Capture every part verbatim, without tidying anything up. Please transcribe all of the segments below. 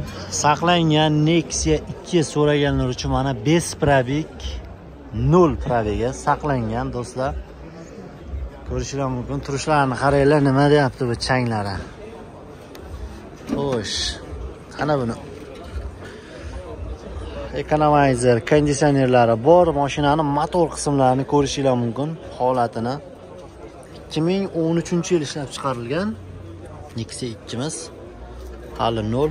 Saqlangan Nexia ikki so'raganlar uchun mana besh probeg nol probega saqlangan do'stlar. Ko'rishlar mumkin. Turishlarini qaranglar, nima deyapti bu changlari. Xo'sh. Qana buni. Economizer, konditsionerlari bor. Mashinaning motor qismlarini ko'rishlar mumkin, holatini. ikki ming o'n uchinchi yil ishlab chiqarilgan Nexia ikkimiz. Hali nol.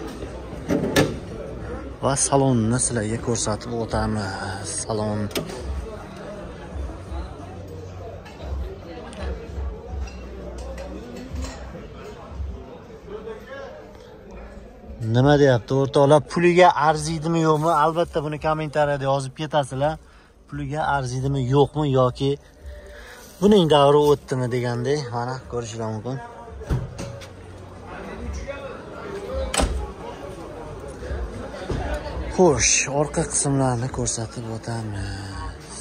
Va salonni sizlarga ko'rsatib o'tamiz. Salon nima deyapti o'rtoqlar? Puliga arziydimi yo'qmi? Albatta buni kommentariyada yozib ketasizlar. Puliga arziydimi yo'qmi yoki buning davri o'tdimi degandek, mana ko'rishlar mumkin. Xo'sh, orqa qismlarni ko'rsatib o'tamiz.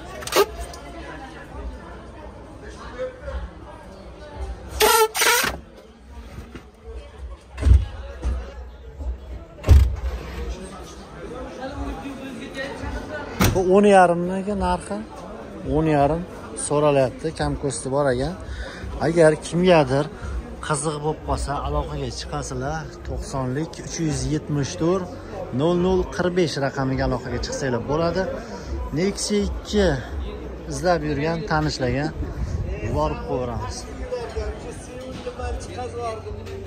Bu o'n yarim nega narxi? o'n yarim so'ralyapti, kam ko'sti bor ekan. Agar kimgadir qiziq bo'lib qolsa, aloqaga chiqasizlar. to'qsonlik uch yuz yetmish to'rt nol nol qirq besh raqamiga aloqaga chiqsanglar bo'ladi. Nexia ikki izlab yurgan tanishlarga yuborib qo'yamiz.